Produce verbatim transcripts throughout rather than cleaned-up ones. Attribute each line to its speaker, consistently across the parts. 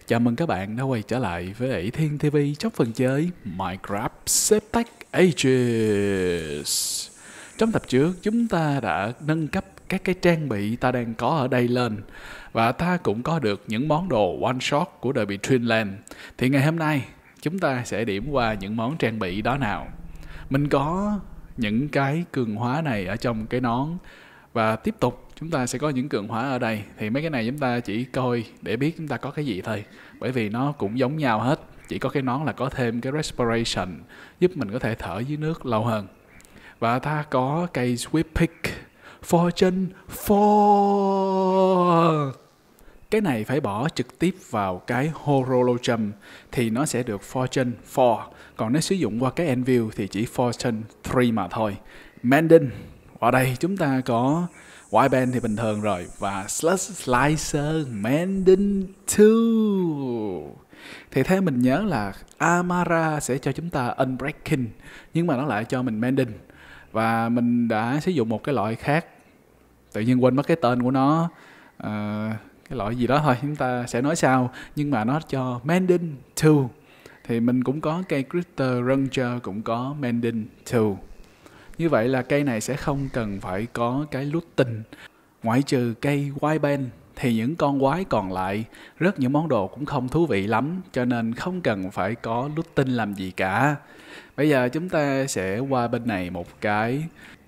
Speaker 1: Chào mừng các bạn đã quay trở lại với ỷ Thiên ti vi trong phần chơi Minecraft Septech Ages. Trong tập trước, chúng ta đã nâng cấp các cái trang bị ta đang có ở đây lên, và ta cũng có được những món đồ one shot của The Between Land. Thì ngày hôm nay, chúng ta sẽ điểm qua những món trang bị đó nào. Mình có những cái cường hóa này ở trong cái nón, và tiếp tục chúng ta sẽ có những cường hóa ở đây. Thì mấy cái này chúng ta chỉ coi để biết chúng ta có cái gì thôi, bởi vì nó cũng giống nhau hết. Chỉ có cái nón là có thêm cái respiration giúp mình có thể thở dưới nước lâu hơn. Và ta có cây sweep pick Fortune four. Cái này phải bỏ trực tiếp vào cái Horologium thì nó sẽ được Fortune four. Còn nếu sử dụng qua cái Anvil thì chỉ Fortune three mà thôi. Mending. Ở đây chúng ta có Wideband thì bình thường rồi, và Slush Slicer Mending two. Thì theo mình nhớ là Amara sẽ cho chúng ta Unbreaking, nhưng mà nó lại cho mình Mending. Và mình đã sử dụng một cái loại khác, tự nhiên quên mất cái tên của nó, à, cái loại gì đó thôi, chúng ta sẽ nói sau. Nhưng mà nó cho Mending two. Thì mình cũng có cây Critter Ranger cũng có Mending two. Như vậy là cây này sẽ không cần phải có cái looting. Ngoại trừ cây Wideband thì những con quái còn lại, rất những món đồ cũng không thú vị lắm, cho nên không cần phải có looting làm gì cả. Bây giờ chúng ta sẽ qua bên này một cái.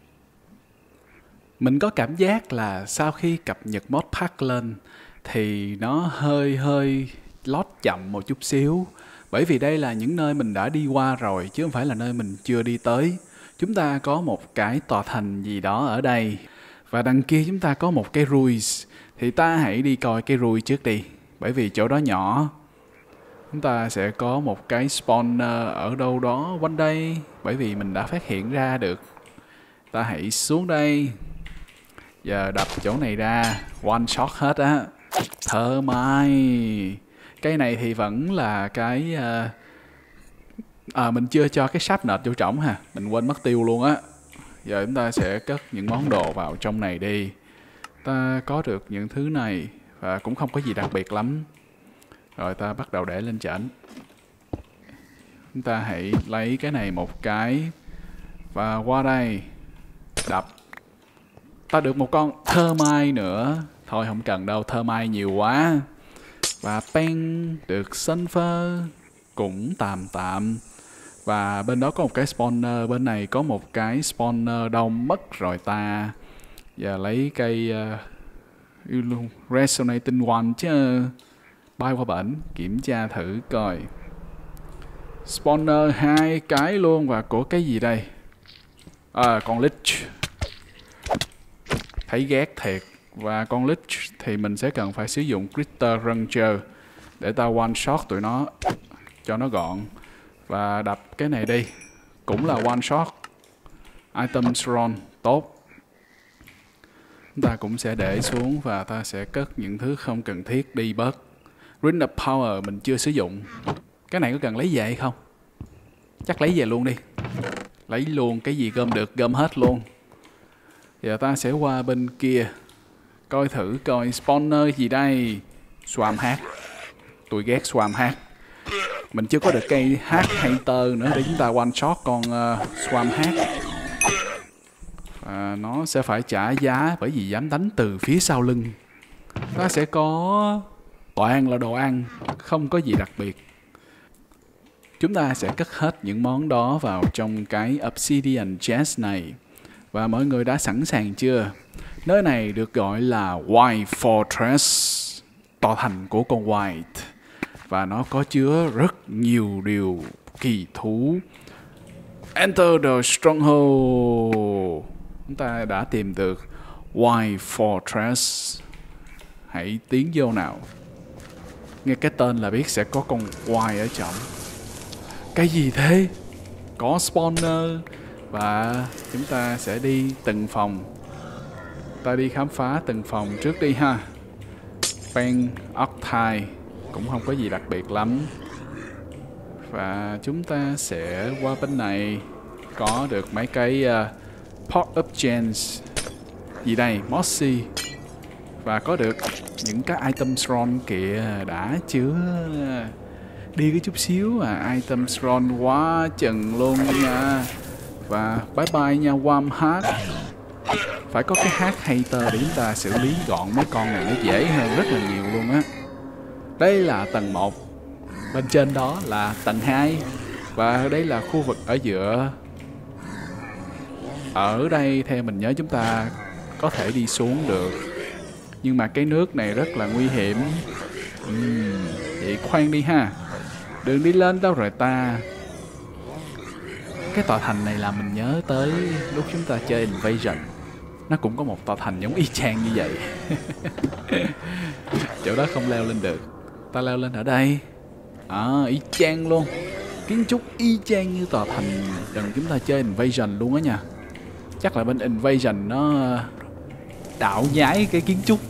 Speaker 1: Mình có cảm giác là sau khi cập nhật mod pack lên thì nó hơi hơi lót chậm một chút xíu. Bởi vì đây là những nơi mình đã đi qua rồi, chứ không phải là nơi mình chưa đi tới. Chúng ta có một cái tòa thành gì đó ở đây, và đằng kia chúng ta có một cái ruins. Thì ta hãy đi coi cái ruins trước đi, bởi vì chỗ đó nhỏ. Chúng ta sẽ có một cái spawner ở đâu đó quanh đây, bởi vì mình đã phát hiện ra được. Ta hãy xuống đây. Giờ đập chỗ này ra, one shot hết á. Thơ mai. Cái này thì vẫn là cái... Uh, À, mình chưa cho cái sáp nệt vô trỏng ha, mình quên mất tiêu luôn á. Giờ chúng ta sẽ cất những món đồ vào trong này đi. Ta có được những thứ này và cũng không có gì đặc biệt lắm. Rồi ta bắt đầu để lên trển. Chúng ta hãy lấy cái này một cái và qua đây đập. Ta được một con thơ mai nữa. Thôi không cần đâu, thơ mai nhiều quá. Và pen được sulfur cũng tạm tạm. Và bên đó có một cái spawner, bên này có một cái spawner đâu mất rồi ta. Giờ lấy cây uh, Resonating One chứ. Bay qua bển, kiểm tra thử coi. Spawner hai cái luôn, và của cái gì đây? À, con Lich. Thấy ghét thiệt. Và con Lich thì mình sẽ cần phải sử dụng Critter Ranger để ta one shot tụi nó cho nó gọn. Và đập cái này đi, cũng là one shot. Item Strong, tốt. Chúng ta cũng sẽ để xuống và ta sẽ cất những thứ không cần thiết đi bớt. Ring of Power mình chưa sử dụng. Cái này có cần lấy về hay không? Chắc lấy về luôn đi. Lấy luôn, cái gì gom được gom hết luôn. Giờ ta sẽ qua bên kia, coi thử coi spawner gì đây. Swam Hat. Tôi ghét Swam Hat. Mình chưa có được cây Hat Hunter nữa để chúng ta one shot con uh, Swam Hat. Và nó sẽ phải trả giá bởi vì dám đánh từ phía sau lưng. Ta sẽ có toàn là đồ ăn, không có gì đặc biệt. Chúng ta sẽ cất hết những món đó vào trong cái Obsidian chest này. Và mọi người đã sẵn sàng chưa? Nơi này được gọi là White Fortress, tòa thành của con White. Và nó có chứa rất nhiều điều kỳ thú. Enter the Stronghold. Chúng ta đã tìm được White Fortress. Hãy tiến vô nào. Nghe cái tên là biết sẽ có con White ở trong. Cái gì thế? Có spawner. Và chúng ta sẽ đi từng phòng. Ta đi khám phá từng phòng trước đi ha. Pen Octile cũng không có gì đặc biệt lắm. Và chúng ta sẽ qua bên này. Có được mấy cái uh, Pot of Gems. Gì đây? Mossy. Và có được những cái item scroll kìa, đã chưa? Đi cái chút xíu à, item scroll quá chừng luôn nha. Và bye bye nha Warm Heart. Phải có cái hát hater để chúng ta xử lý gọn mấy con này, nó dễ hơn rất là nhiều luôn á. Đây là tầng một. Bên trên đó là tầng hai. Và đây là khu vực ở giữa. Ở đây theo mình nhớ chúng ta có thể đi xuống được. Nhưng mà cái nước này rất là nguy hiểm. uhm, Vậy khoan đi ha. Đường đi lên đâu rồi ta? Cái tòa thành này là mình nhớ tới lúc chúng ta chơi Invasion. Nó cũng có một tòa thành giống y chang như vậy. Chỗ đó không leo lên được. Ta leo lên ở đây. À, y chang luôn. Kiến trúc y chang như tòa thành lần chúng ta chơi Invasion luôn á nha. Chắc là bên Invasion nó đảo nhái cái kiến trúc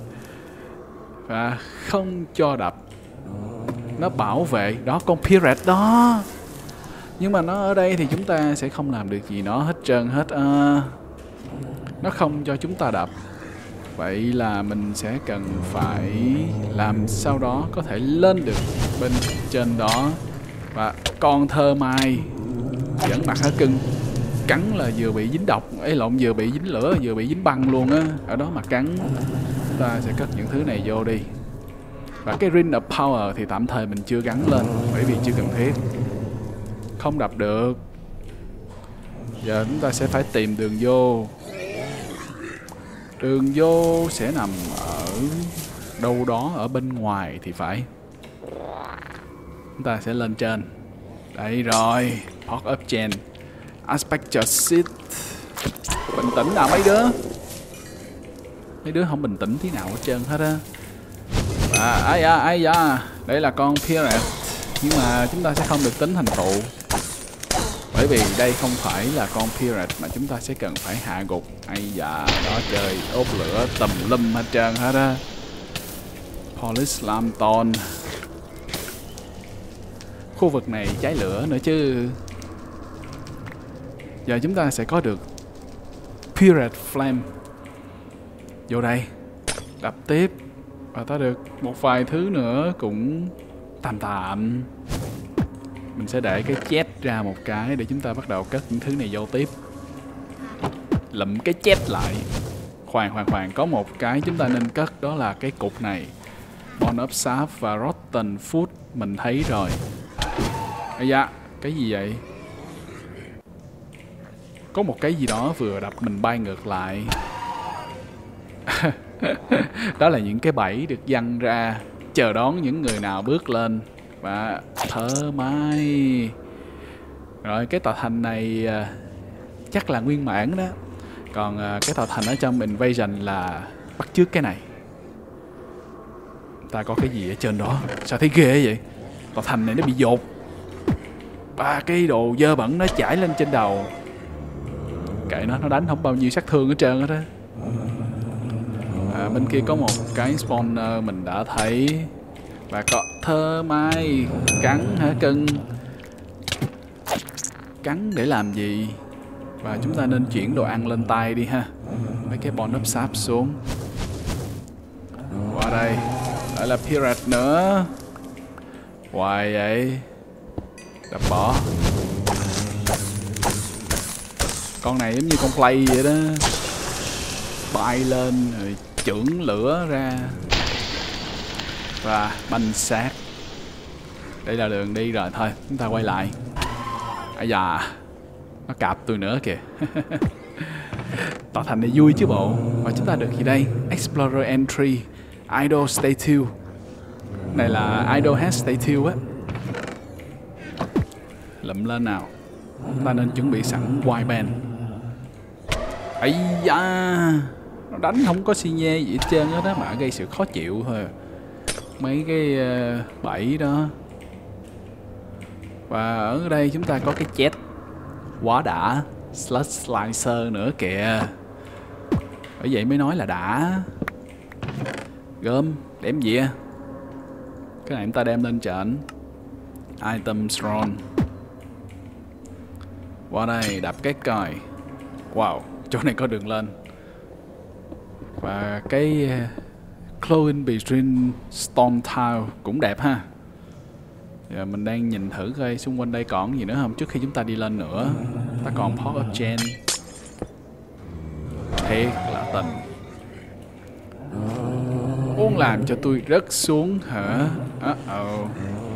Speaker 1: và không cho đập. Nó bảo vệ đó, con pirate đó. Nhưng mà nó ở đây thì chúng ta sẽ không làm được gì nó hết trơn hết. à, Nó không cho chúng ta đập. Vậy là mình sẽ cần phải làm sao đó có thể lên được bên trên đó. Và con thơ mai vẫn mặt hở cưng, cắn là vừa bị dính độc ấy, lộn, vừa bị dính lửa vừa bị dính băng luôn á. Ở đó mà cắn. Chúng ta sẽ cất những thứ này vô đi. Và cái Ring of Power thì tạm thời mình chưa gắn lên bởi vì chưa cần thiết. Không đập được. Giờ chúng ta sẽ phải tìm đường vô. Đường vô sẽ nằm ở đâu đó ở bên ngoài thì phải. Chúng ta sẽ lên trên. Đây rồi, Port of Gen, Aspector Seed. Bình tĩnh nào mấy đứa. Mấy đứa không bình tĩnh tí nào hết trơn hết á. À, ai da, ai da. Đây là con pirate. Nhưng mà chúng ta sẽ không được tính thành tựu. Bởi vì đây không phải là con pirate mà chúng ta sẽ cần phải hạ gục. Ai da, đó trời, ốp lửa tùm lum hết trơn hết á. Police Lamton. Khu vực này cháy lửa nữa chứ. Giờ chúng ta sẽ có được Pirate Flame. Vô đây. Đập tiếp. Và ta được một vài thứ nữa cũng tạm tạm. Mình sẽ để cái chest ra một cái để chúng ta bắt đầu cất những thứ này vô tiếp. Lụm cái chest lại. Khoan khoan khoan, có một cái chúng ta nên cất, đó là cái cục này. Bone of Sap và Rotten Food mình thấy rồi. Ây da, cái gì vậy? Có một cái gì đó vừa đập mình bay ngược lại. Đó là những cái bẫy được giăng ra chờ đón những người nào bước lên. Và thơ mai. Rồi cái tòa thành này uh, chắc là nguyên bản đó. Còn uh, cái tòa thành ở trong Invasion là bắt chước cái này. Ta có cái gì ở trên đó? Sao thấy ghê vậy? Tòa thành này nó bị dột. Ba cái đồ dơ bẩn nó chảy lên trên đầu. Kệ nó, nó đánh không bao nhiêu sát thương hết trơn hết á. À, bên kia có một cái spawner mình đã thấy. Và có thơ mai. Cắn hả cưng? Cắn để làm gì? Và chúng ta nên chuyển đồ ăn lên tay đi ha. Mấy cái bone of sap xuống. Qua đây. Lại là pirate nữa. Hoài vậy. Đập bỏ. Con này giống như con play vậy đó. Bay lên rồi chưởng lửa ra. Và banh xác. Đây là đường đi rồi, thôi chúng ta quay lại. Ây da, nó cạp tôi nữa kìa. Tòa thành này vui chứ bộ. Và chúng ta được gì đây? Explorer Entry, Idol Statue. Này là Idol Head Statue á. Lụm lên nào. Chúng ta nên chuẩn bị sẵn White Band. Ây da, nó đánh không có xi nhê gì hết trơn á, mà gây sự khó chịu thôi. Mấy cái uh, bẫy đó. Và ở đây chúng ta có cái chest. Quá đã. Sludge Slicer nữa kìa. Bởi vậy mới nói là đã. Gom, đem gì à? Cái này chúng ta đem lên trển. Item Strong. Qua đây, đập cái coi. Wow, chỗ này có đường lên. Và cái Glowing Between Stone Tile cũng đẹp ha. Giờ mình đang nhìn thử coi xung quanh đây còn gì nữa không trước khi chúng ta đi lên nữa. Ta còn Pot of Gen. Thiệt là tình. Muốn làm cho tôi rớt xuống hả? Uh-oh.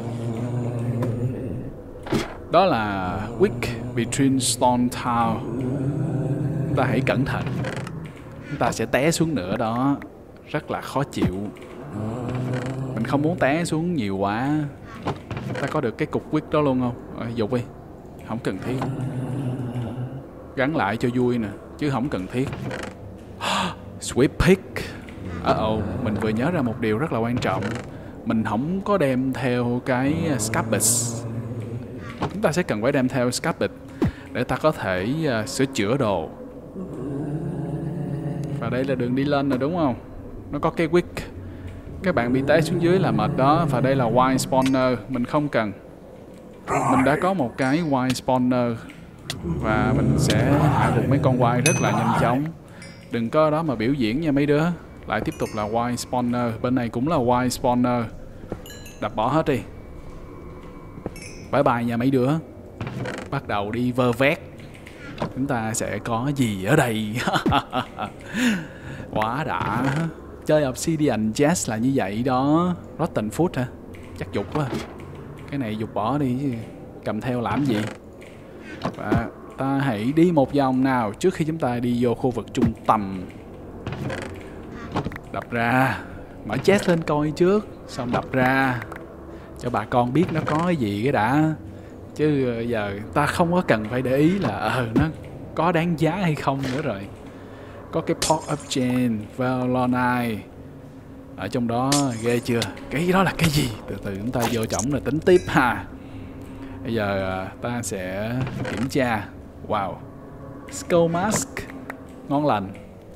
Speaker 1: Đó là Wick Between Stone Tile. Chúng ta hãy cẩn thận. Chúng ta sẽ té xuống nữa đó. Rất là khó chịu. Mình không muốn té xuống nhiều quá. Ta có được cái cục Wick đó luôn không? À, dục đi. Không cần thiết. Gắn lại cho vui nè, chứ không cần thiết. Sweep Pick. Uh-oh, mình vừa nhớ ra một điều rất là quan trọng. Mình không có đem theo cái Scabbers. Chúng ta sẽ cần phải đem theo Scabbers để ta có thể uh, sửa chữa đồ. Và đây là đường đi lên rồi đúng không? Nó có cái Wick. Các bạn bị té xuống dưới là mệt đó. Và đây là Wild Spawner. Mình không cần. Mình đã có một cái Wild Spawner. Và mình sẽ hạ được mấy con Wild rất là nhanh chóng. Đừng có đó mà biểu diễn nha mấy đứa. Lại tiếp tục là Wild Spawner. Bên này cũng là Wild Spawner. Đập bỏ hết đi. Bye bye nha mấy đứa. Bắt đầu đi vơ vét. Chúng ta sẽ có gì ở đây? Quá đã. Chơi Obsidian Jazz là như vậy đó. Rotten Food hả? Chắc dục quá. Cái này dục bỏ đi chứ. Cầm theo làm gì? Và ta hãy đi một vòng nào trước khi chúng ta đi vô khu vực trung tâm. Đập ra. Mở chest lên coi trước. Xong đập ra. Cho bà con biết nó có cái gì cái đã. Chứ giờ ta không có cần phải để ý là ờ nó có đáng giá hay không nữa rồi. Có cái Pot of Gen, Valonite ở trong đó, ghê chưa? Cái đó là cái gì? Từ từ chúng ta vô trọng rồi tính tiếp ha. Bây giờ ta sẽ kiểm tra. Wow, Skull Mask, ngon lành.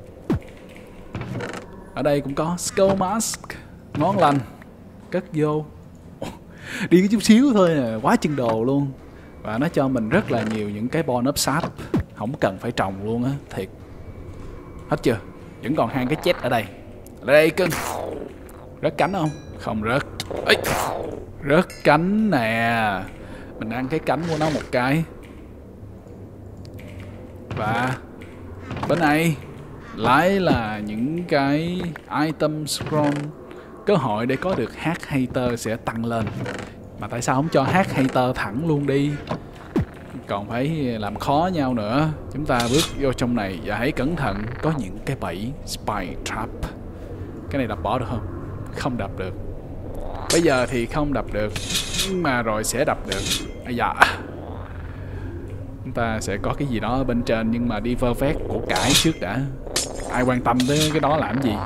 Speaker 1: Ở đây cũng có Skull Mask, ngon lành. Cất vô. Đi cái chút xíu thôi à, quá chừng đồ luôn. Và nó cho mình rất là nhiều những cái bonus sap. Không cần phải trồng luôn á, thiệt. Hết chưa? Vẫn còn hai cái chết ở đây. Ở đây cưng. Rớt cánh không? Không rớt. Ê, rớt cánh nè. Mình ăn cái cánh của nó một cái. Và bên này lại là những cái item scroll. Cơ hội để có được Hack Hater sẽ tăng lên. Mà tại sao không cho Hack Hater thẳng luôn đi? Còn phải làm khó nhau nữa. Chúng ta bước vô trong này và hãy cẩn thận. Có những cái bẫy Spy Trap. Cái này đập bỏ được không? Không đập được. Bây giờ thì không đập được. Nhưng mà rồi sẽ đập được. Ây da. Chúng ta sẽ có cái gì đó ở bên trên. Nhưng mà đi vơ vét của cải trước đã. Ai quan tâm tới cái đó làm gì?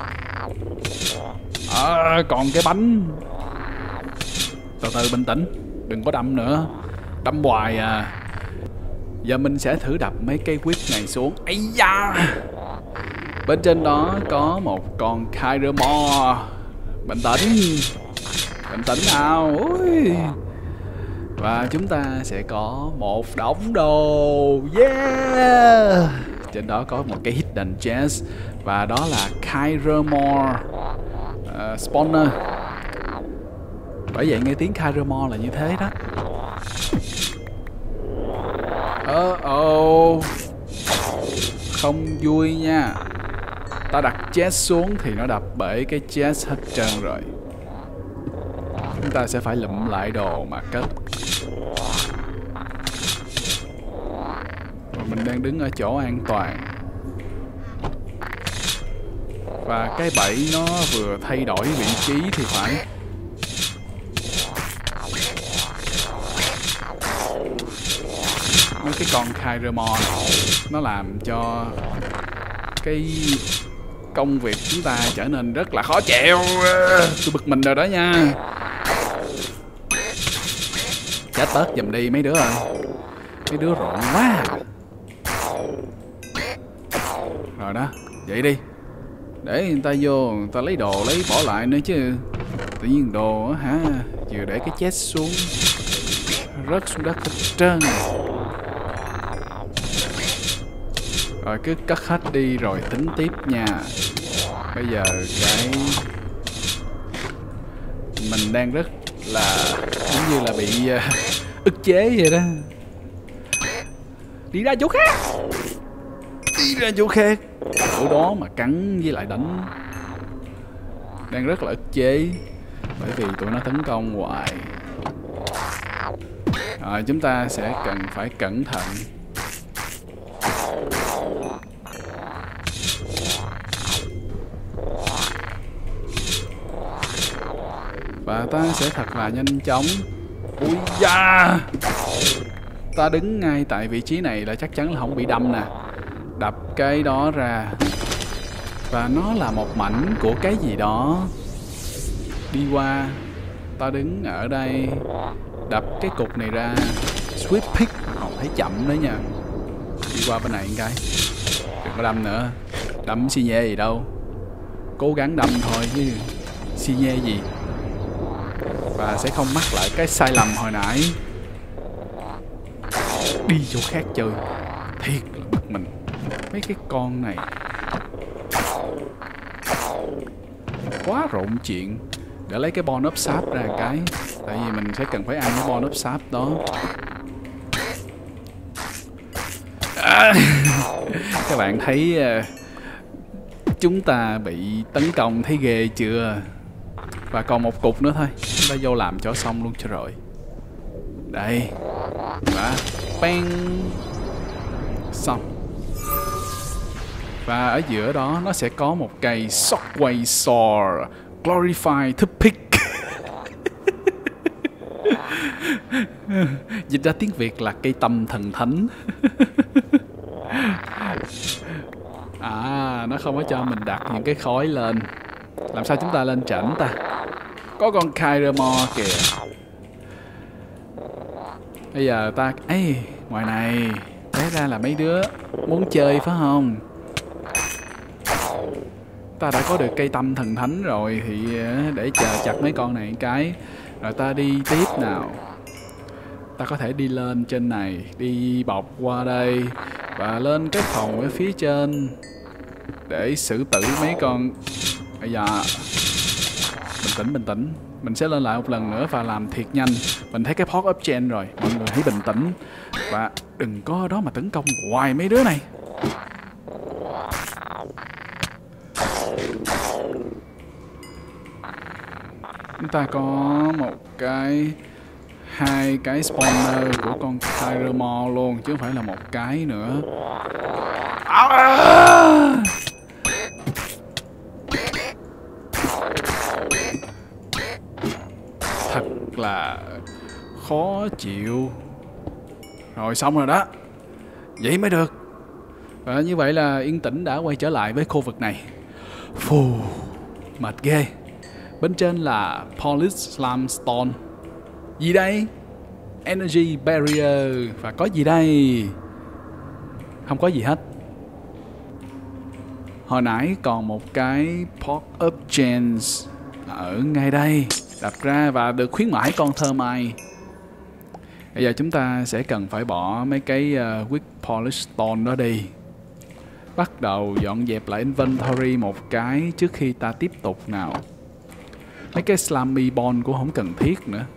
Speaker 1: À, còn cái bánh. Từ từ bình tĩnh. Đừng có đâm nữa. Đâm hoài à. Giờ mình sẽ thử đập mấy cái whip này xuống. Ây da. Bên trên đó có một con Kyremore. Bình tĩnh. Bình tĩnh nào. Ui. Và chúng ta sẽ có một đống đồ. Yeah. Trên đó có một cái Hidden Chest. Và đó là Kyremore uh, Spawner. Bởi vậy nghe tiếng Kyremore là như thế đó. Uh-oh. Không vui nha. Ta đặt chest xuống thì nó đập bể cái chest hết trơn rồi. Chúng ta sẽ phải lụm lại đồ mà cất. Và mình đang đứng ở chỗ an toàn. Và cái bẫy nó vừa thay đổi vị trí thì phải. Mấy cái con Kyremore nó làm cho cái công việc chúng ta trở nên rất là khó chịu. Tôi bực mình rồi đó nha. Chết bớt giùm đi mấy đứa ơi. Mấy đứa rộn quá. Rồi đó, vậy đi. Để người ta vô, người ta lấy đồ lấy bỏ lại nữa chứ. Tự nhiên đồ hả, vừa để cái chest xuống rớt xuống đất hết trơn. Rồi cứ cất hết đi rồi tính tiếp nha. Bây giờ cái mình đang rất là giống như là bị uh, ức chế vậy đó. Đi ra chỗ khác, đi ra chỗ khác. Ở đó mà cắn với lại đánh, đang rất là ức chế bởi vì tụi nó tấn công hoài. Rồi chúng ta sẽ cần phải cẩn thận. Và ta sẽ thật là nhanh chóng. Ui da, ta đứng ngay tại vị trí này là chắc chắn là không bị đâm nè. Đập cái đó ra. Và nó là một mảnh của cái gì đó. Đi qua. Ta đứng ở đây. Đập cái cục này ra. Sweep pick. Không thấy chậm nữa nha. Đi qua bên này một cái. Đừng có đâm nữa. Đâm xi nhê gì đâu. Cố gắng đâm thôi chứ xi nhê gì. Và sẽ không mắc lại cái sai lầm hồi nãy. Đi chỗ khác chơi. Thiệt là bực mình. Mấy cái con này quá rộn chuyện. Để lấy cái bon ốp sáp ra cái. Tại vì mình sẽ cần phải ăn cái bon ốp sáp đó. À, các bạn thấy uh, chúng ta bị tấn công thấy ghê chưa? Và còn một cục nữa thôi. Chúng ta vô làm cho xong luôn cho rồi. Đây. Và bang. Xong. Và ở giữa đó nó sẽ có một cây Shockwave Sword Glorified to Pick. Dịch ra tiếng Việt là cây tăm thần thánh. À, nó không có cho mình đặt những cái khối lên. Làm sao chúng ta lên trển ta? Có con Kyremore kìa. Bây giờ ta... Ê, ngoài này té ra là mấy đứa muốn chơi phải không? Ta đã có được cây tâm thần thánh rồi. Thì để chờ chặt mấy con này cái. Rồi ta đi tiếp nào. Ta có thể đi lên trên này. Đi bọc qua đây. Và lên cái phòng ở phía trên. Để xử tử mấy con. Bây giờ bình tĩnh bình tĩnh. Mình sẽ lên lại một lần nữa và làm thiệt nhanh. Mình thấy cái port up chain rồi. Mọi người hãy bình tĩnh. Và đừng có ở đó mà tấn công hoài mấy đứa này. Chúng ta có một cái, hai cái spawner của con Kyremore luôn, chứ không phải là một cái nữa. À! Thật là khó chịu. Rồi xong rồi đó. Vậy mới được. Và như vậy là Yên Tĩnh đã quay trở lại với khu vực này. Phù, mệt ghê. Bên trên là Polished Slimestone. Gì đây? Energy Barrier. Và có gì đây? Không có gì hết. Hồi nãy còn một cái Port of Chains ở ngay đây. Đập ra và được khuyến mãi con Thermite. Bây giờ chúng ta sẽ cần phải bỏ mấy cái uh, Quick Polished Stone đó đi. Bắt đầu dọn dẹp lại inventory một cái trước khi ta tiếp tục nào. Mấy cái Slimy Bond cũng không cần thiết nữa.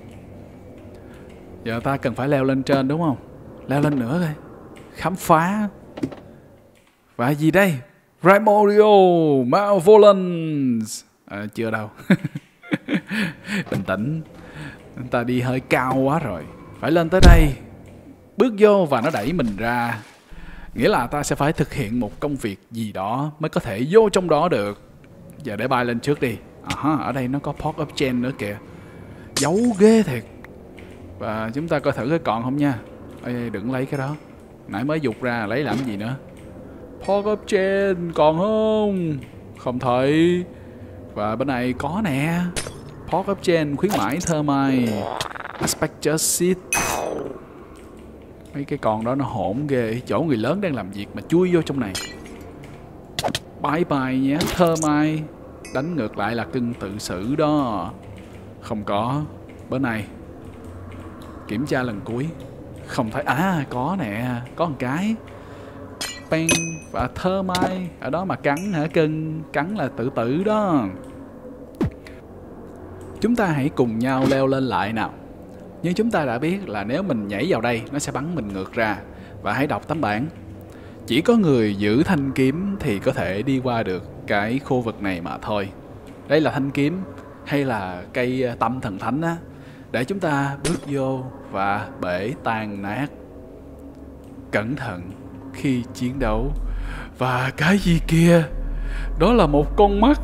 Speaker 1: Giờ ta cần phải leo lên trên đúng không? Leo lên nữa coi. Khám phá. Và gì đây? Primordial Malevolence. À, chưa đâu. Bình tĩnh. Chúng ta đi hơi cao quá rồi. Phải lên tới đây. Bước vô và nó đẩy mình ra. Nghĩa là ta sẽ phải thực hiện một công việc gì đó mới có thể vô trong đó được. Giờ để bay lên trước đi. À, ở đây nó có port up chain nữa kìa. Giấu ghê thiệt. Và chúng ta coi thử cái còn không nha. Ê, đừng lấy cái đó. Nãy mới dục ra lấy làm gì nữa. Port up chain còn không? Không thấy. Và bên này có nè. Port up chain khuyến mãi Thermite. Aspectus Seed. Mấy cái con đó nó hỗn ghê. Chỗ người lớn đang làm việc mà chui vô trong này. Bye bye nhé Thermite. Đánh ngược lại là cưng tự xử đó. Không có. Bên này kiểm tra lần cuối. Không thấy. À có nè. Có một cái Pen và Thermite. Ở đó mà cắn hả cưng. Cắn là tự tử đó. Chúng ta hãy cùng nhau leo lên lại nào. Như chúng ta đã biết là nếu mình nhảy vào đây, nó sẽ bắn mình ngược ra. Và hãy đọc tấm bảng. Chỉ có người giữ thanh kiếm thì có thể đi qua được cái khu vực này mà thôi. Đây là thanh kiếm hay là cây tâm thần thánh á, để chúng ta bước vô và bể tan nát. Cẩn thận khi chiến đấu. Và cái gì kia? Đó là một con mắt.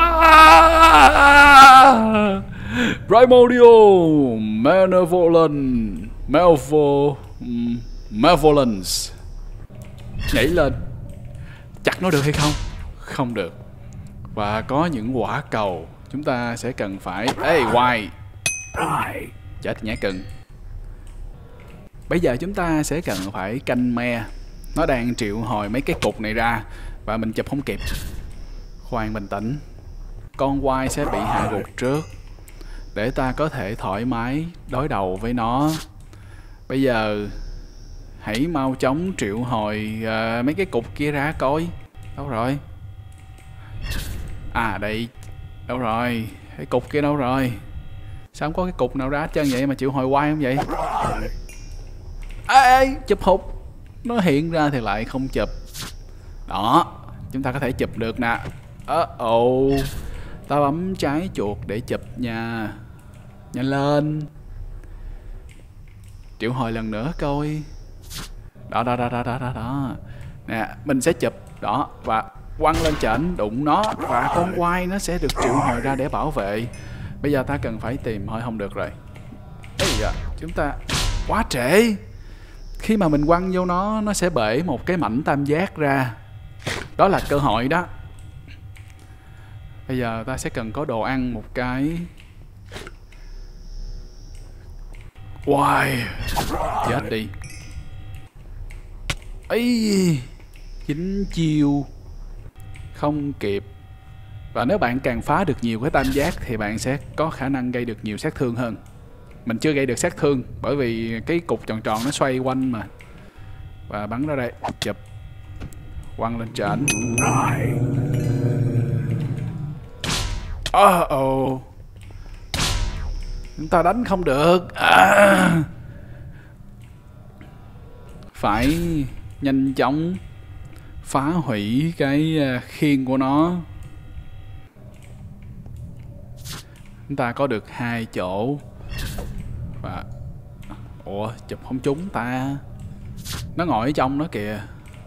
Speaker 1: À! Primordial Malevolent Malvo Malevolence. Nhảy lên. Chặt nó được hay không? Không được. Và có những quả cầu chúng ta sẽ cần phải... Ê, hoài chết nhá cưng. Bây giờ chúng ta sẽ cần phải canh me. Nó đang triệu hồi mấy cái cục này ra và mình chụp không kịp. Khoan, bình tĩnh. Con quai sẽ bị hạ gục trước để ta có thể thoải mái đối đầu với nó. Bây giờ hãy mau chóng triệu hồi uh, mấy cái cục kia ra coi. Đâu rồi? À đây. Đâu rồi? Cái cục kia đâu rồi? Sao không có cái cục nào ra hết trơn vậy mà triệu hồi quai không vậy? Ê, ê, chụp hụt. Nó hiện ra thì lại không chụp. Đó, chúng ta có thể chụp được nè. Ơ ồ, ta bấm trái chuột để chụp nha. Nhanh lên. Triệu hồi lần nữa coi. Đó, đó, đó, đó, đó, đó, đó. Nè, mình sẽ chụp. Đó, và quăng lên trển đụng nó. Và con quai nó sẽ được triệu hồi ra để bảo vệ. Bây giờ ta cần phải tìm. Thôi không được rồi. Ê da, chúng ta quá trễ. Khi mà mình quăng vô nó, nó sẽ bể một cái mảnh tam giác ra. Đó là cơ hội đó. Bây giờ ta sẽ cần có đồ ăn một cái. Wow, chết đi. Ấy, chín chiêu không kịp. Và nếu bạn càng phá được nhiều cái tam giác thì bạn sẽ có khả năng gây được nhiều sát thương hơn. Mình chưa gây được sát thương bởi vì cái cục tròn tròn nó xoay quanh mà. Và bắn ra đây, chụp, quăng lên trển. Oh, oh. Chúng ta đánh không được. À. Phải nhanh chóng phá hủy cái khiên của nó. Chúng ta có được hai chỗ. Và ủa, chụp không trúng ta. Nó ngồi ở trong đó kìa.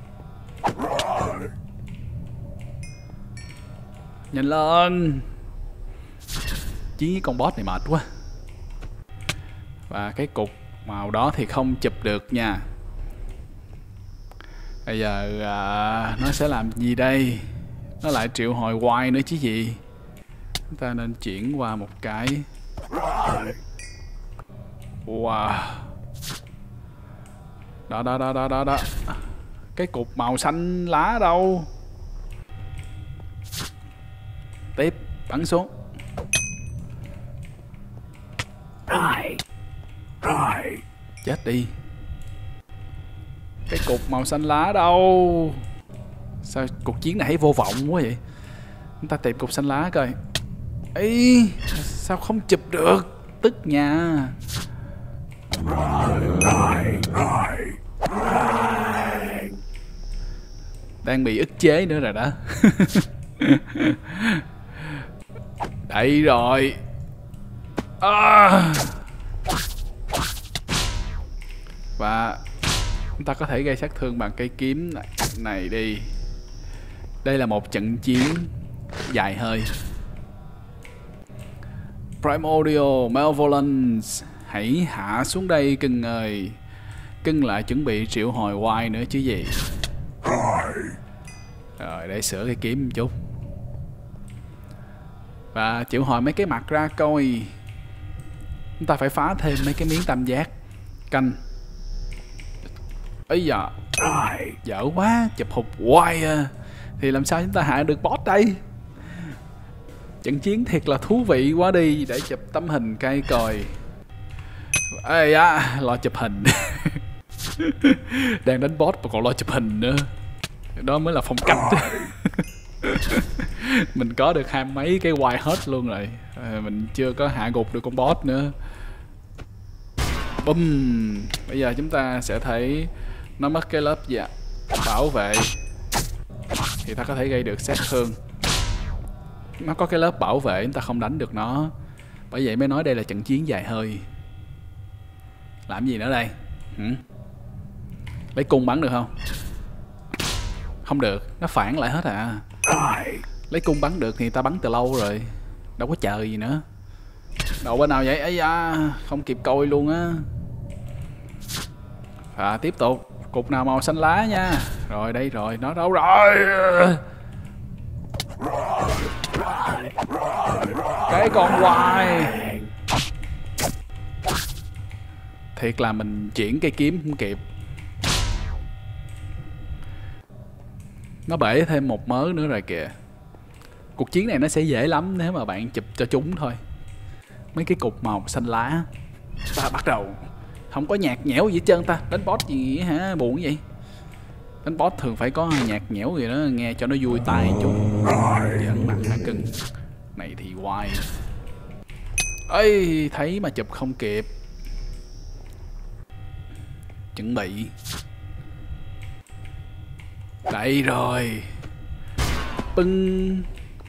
Speaker 1: Nhanh lên. Chiến với con boss này mệt quá. Và cái cục màu đó thì không chụp được nha. Bây giờ à, nó sẽ làm gì đây? Nó lại triệu hồi quai nữa chứ gì. Chúng ta nên chuyển qua một cái. Wow. Đó đó đó đó đó đó. Cái cục màu xanh lá đâu? Tiếp, bắn xuống. Chết đi. Cái cục màu xanh lá đâu? Sao cuộc chiến này thấy vô vọng quá vậy? Chúng ta tìm cục xanh lá coi. Ê, sao không chụp được? Tức nha. Đang bị ức chế nữa rồi đó. Đây rồi. À. Và chúng ta có thể gây sát thương bằng cây kiếm này, này đi. Đây là một trận chiến dài hơi. Primordial Malevolence, hãy hạ xuống đây cưng ơi. Cưng lại chuẩn bị triệu hồi quai nữa chứ gì. Rồi, để sửa cái kiếm một chút. Và triệu hồi mấy cái mặt ra coi. Chúng ta phải phá thêm mấy cái miếng tam giác. Canh. Ấy da, dở quá, chụp hụt quai à. Thì làm sao chúng ta hạ được boss đây? Trận chiến thiệt là thú vị quá đi. Để chụp tấm hình cây coi. Ê da, lo chụp hình. Đang đánh boss mà còn lo chụp hình nữa. Đó mới là phong cách. Mình có được hai mấy cái quai hết luôn rồi. À, mình chưa có hạ gục được con boss nữa. Bum. Bây giờ chúng ta sẽ thấy nó mất cái lớp dạ bảo vệ thì ta có thể gây được sát thương. Nó có cái lớp bảo vệ chúng ta không đánh được nó. Bởi vậy mới nói đây là trận chiến dài hơi. Làm gì nữa đây? Hử? Lấy cung bắn được không? Không được, nó phản lại hết à. Lấy cung bắn được thì ta bắn từ lâu rồi, đâu có chờ gì nữa. Đầu bên nào vậy? Ấy da, không kịp coi luôn á. Và tiếp tục, cục nào màu xanh lá nha. Rồi đây rồi, nó đâu rồi? Cái con quài. Thiệt là mình chuyển cây kiếm không kịp. Nó bể thêm một mớ nữa rồi kìa. Cuộc chiến này nó sẽ dễ lắm nếu mà bạn chụp cho chúng thôi. Mấy cái cục màu xanh lá. Ta bắt đầu. Không có nhạt nhẽo gì hết trơn ta. Đánh boss gì hả? Buồn vậy. Đánh boss thường phải có nhạt nhẽo gì đó, nghe cho nó vui tai chút. Giỡn mặt hả cưng. Này thì hoài. Ây, thấy mà chụp không kịp. Chuẩn bị. Đây rồi. Pưng.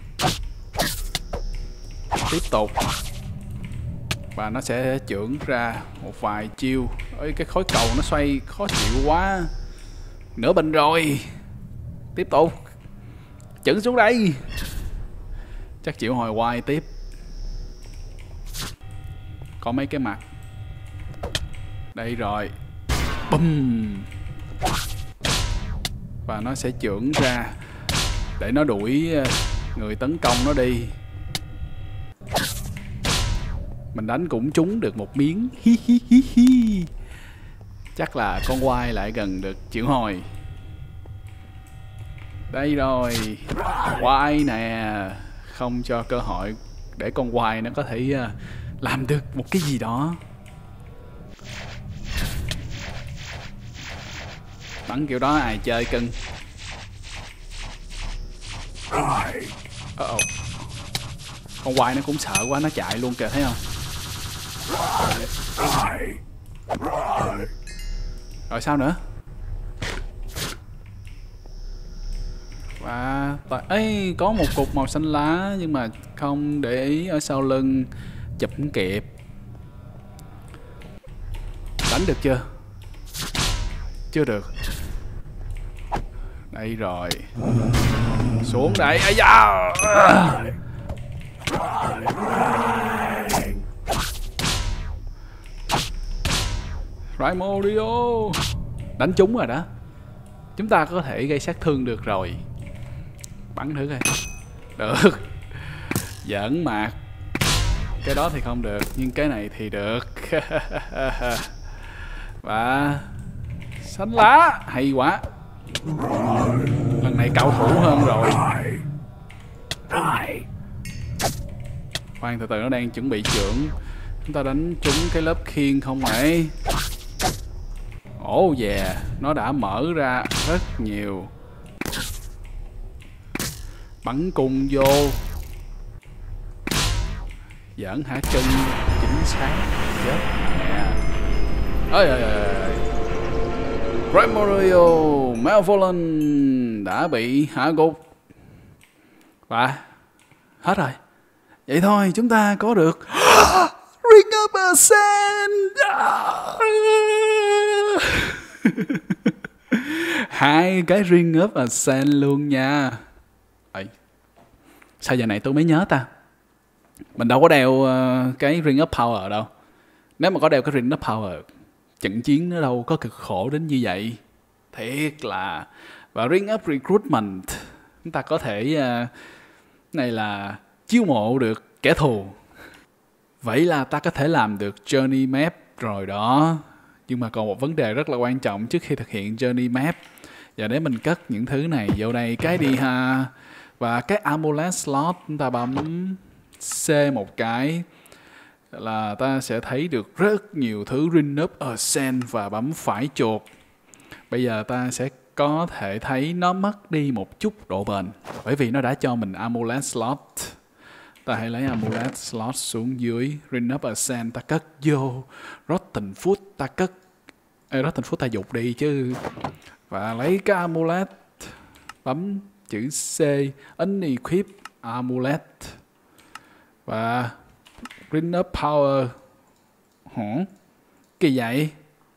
Speaker 1: Tiếp tục. Và nó sẽ chưởng ra một vài chiêu. Ơi, cái khối cầu nó xoay khó chịu quá. Nửa bình rồi. Tiếp tục. Chưởng xuống đây. Chắc chịu hồi hoài tiếp. Có mấy cái mặt. Đây rồi. Bum. Và nó sẽ chưởng ra để nó đuổi người tấn công nó đi. Mình đánh cũng trúng được một miếng. Hi hi hi hi. Chắc là con quai lại gần được chịu hồi. Đây rồi. Quai nè. Không cho cơ hội để con quai nó có thể làm được một cái gì đó. Bắn kiểu đó ai chơi cưng. Uh-oh. Con quai nó cũng sợ quá, nó chạy luôn kìa, thấy không? Rồi sao nữa? Và ấy có một cục màu xanh lá nhưng mà không để ý ở sau lưng, chụp không kịp. Đánh được chưa? Chưa được. Đây rồi. Xuống đây. Ây da. Rhymorio. Đánh trúng rồi đó. Chúng ta có thể gây sát thương được rồi. Bắn thử coi. Được. Giỡn mặt. Cái đó thì không được, nhưng cái này thì được. Và xanh lá. Hay quá. Lần này cao thủ hơn rồi. Khoan, từ từ, nó đang chuẩn bị chưởng. Chúng ta đánh trúng cái lớp khiên không vậy? Ồ yeah, nó đã mở ra rất nhiều. Bắn cung vô. Giỡn hả chân. Chính xác. Chết mẹ. Ơi ơi ơi. Rhymorio Malvolent đã bị hạ gục. Và hết rồi. Vậy thôi, chúng ta có được Ring of Ascent. Hai cái Ring of Ascent luôn nha. Ê, sao giờ này tôi mới nhớ ta? Mình đâu có đeo uh, cái Ring of Power đâu. Nếu mà có đeo cái Ring of Power, trận chiến nó đâu có cực khổ đến như vậy. Thiệt là. Và Ring of Recruitment, chúng ta có thể uh, này là chiêu mộ được kẻ thù. Vậy là ta có thể làm được Journey Map rồi đó. Nhưng mà còn một vấn đề rất là quan trọng trước khi thực hiện Journey Map. Và để mình cất những thứ này vô đây cái đi ha. Và cái Amulet Slot chúng ta bấm C một cái là ta sẽ thấy được rất nhiều thứ Ring of Ascent và bấm phải chuột. Bây giờ ta sẽ có thể thấy nó mất đi một chút độ bền bởi vì nó đã cho mình Amulet Slot. Ta hãy lấy amulet slot xuống dưới. Ring up ascent ta cất vô. Rotten food ta cất. Ê, Rotten food ta dục đi chứ. Và lấy cái amulet. Bấm chữ C. Unequip amulet. Và ring up power. Hả? Kỳ vậy?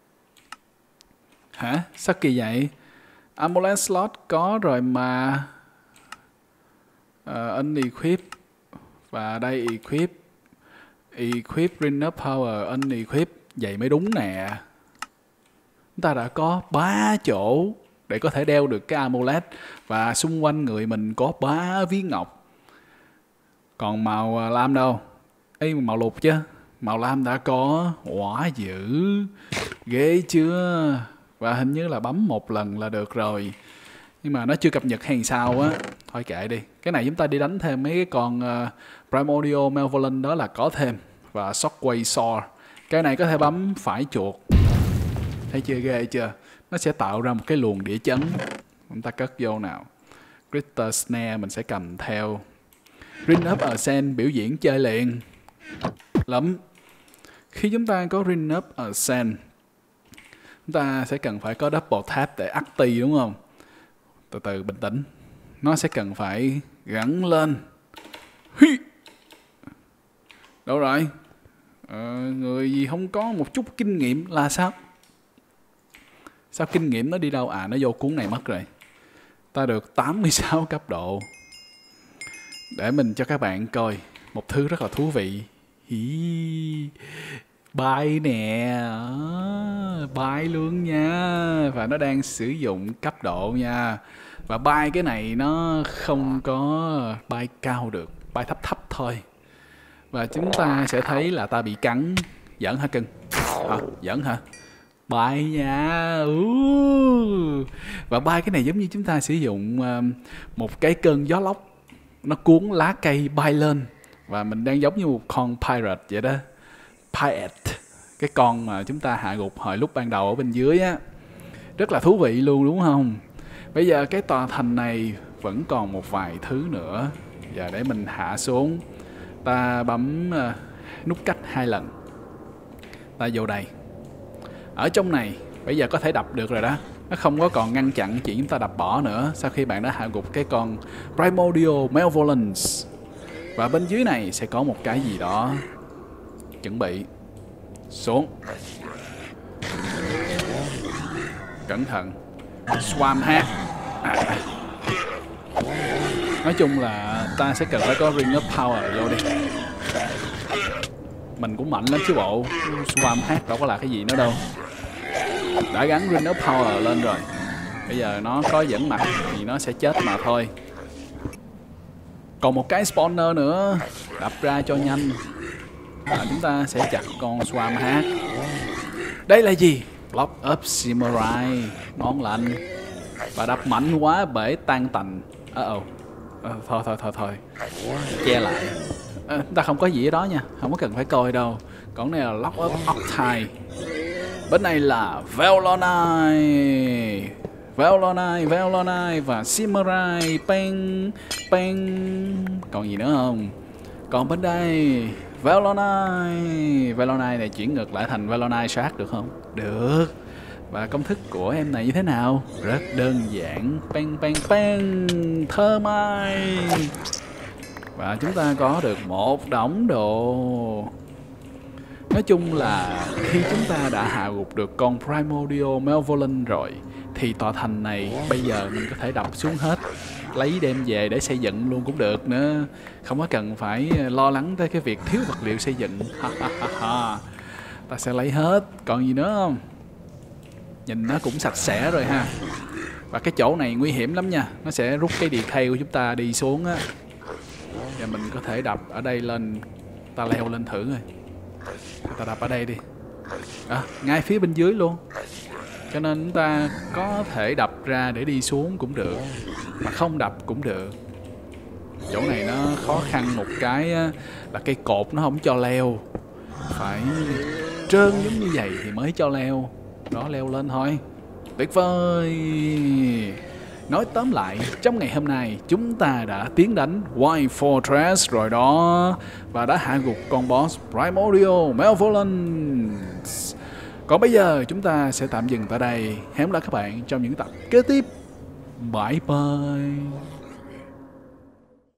Speaker 1: Hả? Sao kỳ vậy? Amulet slot có rồi mà. uh, Unequip. Và đây equip. Equip ring up power. Unequip. Vậy mới đúng nè. Chúng ta đã có ba chỗ để có thể đeo được cái amulet. Và xung quanh người mình có ba viên ngọc. Còn màu lam đâu? Ê, màu lục chứ. Màu lam đã có. Quả dữ. Ghê chưa? Và hình như là bấm một lần là được rồi. Nhưng mà nó chưa cập nhật hay sao á. Thôi kệ đi. Cái này chúng ta đi đánh thêm mấy cái con uh, Primordial Malevolent đó là có thêm. Và Shockwave Sword. Cái này có thể bấm phải chuột. Thấy chưa, ghê chưa? Nó sẽ tạo ra một cái luồng địa chấn. Chúng ta cất vô nào. Critter Snare mình sẽ cầm theo. Ring up Ascent biểu diễn chơi liền. Lắm. Khi chúng ta có Ring up Ascent, chúng ta sẽ cần phải có double tap để acti đúng không? Từ từ bình tĩnh. Nó sẽ cần phải gắn lên. Hi. Đâu rồi? Ờ, người gì không có một chút kinh nghiệm là sao? Sao kinh nghiệm nó đi đâu? À, nó vô cuốn này mất rồi. Ta được tám mươi sáu cấp độ. Để mình cho các bạn coi một thứ rất là thú vị. Hí. Bay nè. Bay luôn nha. Và nó đang sử dụng cấp độ nha. Và bay cái này nó không có bay cao được. Bay thấp thấp thôi. Và chúng ta sẽ thấy là ta bị cắn. Giỡn hả cưng? Hả? Giỡn hả? Bay nha. uh. Và bay cái này giống như chúng ta sử dụng một cái cơn gió lốc. Nó cuốn lá cây bay lên. Và mình đang giống như một con pirate vậy đó. Pirate. Cái con mà chúng ta hạ gục hồi lúc ban đầu ở bên dưới á. Rất là thú vị luôn đúng không? Bây giờ cái tòa thành này vẫn còn một vài thứ nữa. Giờ để mình hạ xuống. Ta bấm uh, nút cách hai lần. Ta vô đây. Ở trong này bây giờ có thể đập được rồi đó. Nó không có còn ngăn chặn chuyện chúng ta đập bỏ nữa. Sau khi bạn đã hạ gục cái con Primordial Malevolent. Và bên dưới này sẽ có một cái gì đó. Chuẩn bị. Xuống. Cẩn thận. Swam hat. À. Nói chung là ta sẽ cần phải có ring up power vô đi. Mình cũng mạnh lắm chứ bộ. Swam hat đâu có là cái gì nữa đâu. Đã gắn ring up power lên rồi. Bây giờ nó có dẫn mặt thì nó sẽ chết mà thôi. Còn một cái spawner nữa. Đập ra cho nhanh. Và chúng ta sẽ chặt con Swam hat. Đây là gì? Block up Samurai. Ngon lành. Và đập mạnh quá bể tan tành. Ờ oh, oh. uh, Thôi thôi thôi thôi. Che lại. À, chúng ta không có gì ở đó nha. Không có cần phải coi đâu. Còn này là Lock up Octile. Bên này là Velonite. Velonite, Velonite và Samurai. Peng, peng. Còn gì nữa không? Còn bên đây Velonite. Velonite này chuyển ngược lại thành Velonite Shark được không? Được. Và công thức của em này như thế nào? Rất đơn giản. Peng, peng, peng. Thermite. Và chúng ta có được một đống đồ. Nói chung là khi chúng ta đã hạ gục được con Primordial Malevolent rồi thì tòa thành này bây giờ mình có thể đập xuống hết. Lấy đem về để xây dựng luôn cũng được nữa. Không có cần phải lo lắng tới cái việc thiếu vật liệu xây dựng. Ta sẽ lấy hết. Còn gì nữa không? Nhìn nó cũng sạch sẽ rồi ha. Và cái chỗ này nguy hiểm lắm nha. Nó sẽ rút cái decay của chúng ta đi xuống á. Và mình có thể đập ở đây lên. Ta leo lên thử rồi. Ta đập ở đây đi. À, ngay phía bên dưới luôn. Cho nên chúng ta có thể đập ra để đi xuống cũng được. Mà không đập cũng được. Chỗ này nó khó khăn một cái là cây cột nó không cho leo. Phải trơn giống như vậy thì mới cho leo. Đó, leo lên thôi. Tuyệt vời. Nói tóm lại, trong ngày hôm nay chúng ta đã tiến đánh White Fortress rồi đó, và đã hạ gục con boss Primordial Malevolence. Còn bây giờ chúng ta sẽ tạm dừng tại đây. Hẹn gặp lại các bạn trong những tập kế tiếp. Bye bye.